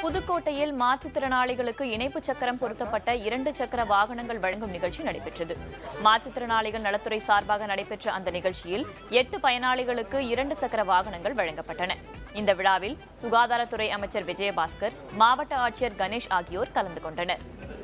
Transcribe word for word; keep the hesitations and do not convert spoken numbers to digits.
புதுக்கோட்டையில் மாற்றுத்திறனாளிகளுக்கு இணைப்பு சக்கரம் பொருத்தப்பட்ட இரண்டு சக்கர வாகனங்கள் வழங்கும் நிகழ்ச்சி நடைபெற்றது. மாற்றுத்திறனாளிகள் நலத்துறை சார்பாக நடைபெற்ற அந்த நிகழ்ச்சியில் எட்டு பயனாளிகளுக்கு இரண்டு சக்கர வாகனங்கள் வழங்கப்பட்டன. இந்த விழாவில் சுகாதாரத்துறை அமைச்சர் விஜயபாஸ்கர், மாவட்ட ஆட்சியர் கணேஷ் ஆகியோர் கலந்து கொண்டனர்.